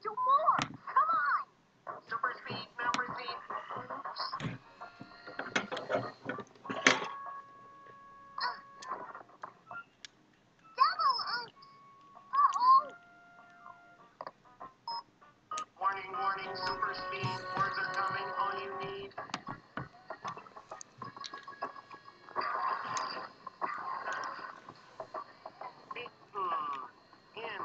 do more. Come on. Super speed, number speed. Double oops. Uh-oh. Warning, warning, super speed. Words are coming, all you need. In.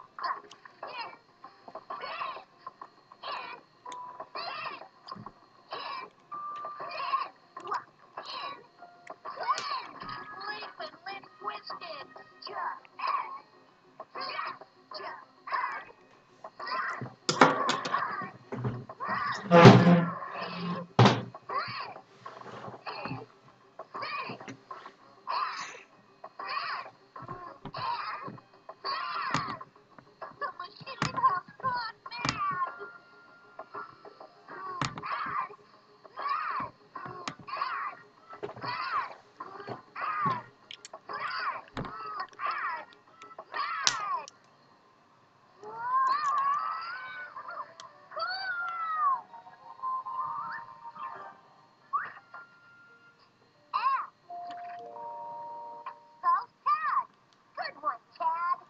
Good one, Chad.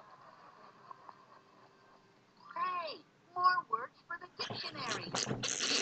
Hey, more words for the dictionary.